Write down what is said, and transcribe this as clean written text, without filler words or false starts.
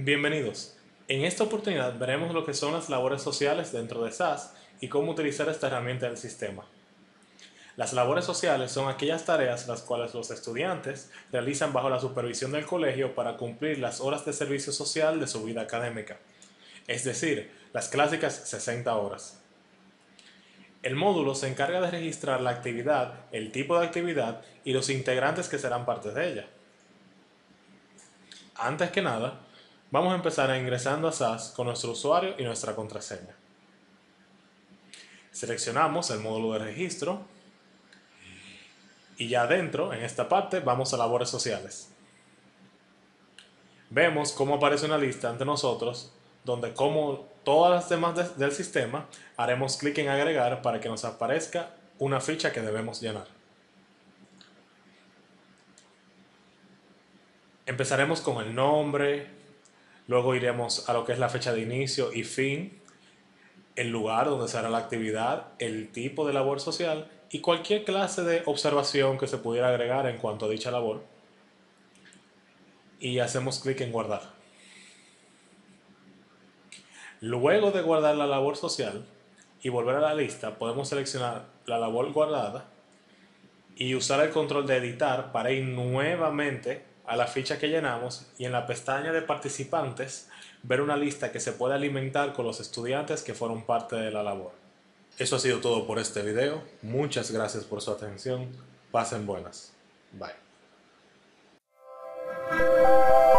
Bienvenidos. En esta oportunidad veremos lo que son las labores sociales dentro de SAS y cómo utilizar esta herramienta del sistema. Las labores sociales son aquellas tareas las cuales los estudiantes realizan bajo la supervisión del colegio para cumplir las horas de servicio social de su vida académica, es decir, las clásicas 60 horas. El módulo se encarga de registrar la actividad, el tipo de actividad y los integrantes que serán parte de ella. Antes que nada, vamos a empezar ingresando a SAS con nuestro usuario y nuestra contraseña. Seleccionamos el módulo de registro y ya adentro, en esta parte, vamos a labores sociales. Vemos cómo aparece una lista ante nosotros donde, como todas las demás del sistema, haremos clic en agregar para que nos aparezca una ficha que debemos llenar. Empezaremos con el nombre, luego iremos a lo que es la fecha de inicio y fin, el lugar donde se hará la actividad, el tipo de labor social y cualquier clase de observación que se pudiera agregar en cuanto a dicha labor. Y hacemos clic en guardar. Luego de guardar la labor social y volver a la lista, podemos seleccionar la labor guardada y usar el control de editar para ir nuevamente a la ficha que llenamos y en la pestaña de participantes ver una lista que se puede alimentar con los estudiantes que fueron parte de la labor. Eso ha sido todo por este video. Muchas gracias por su atención. Pasen buenas. Bye.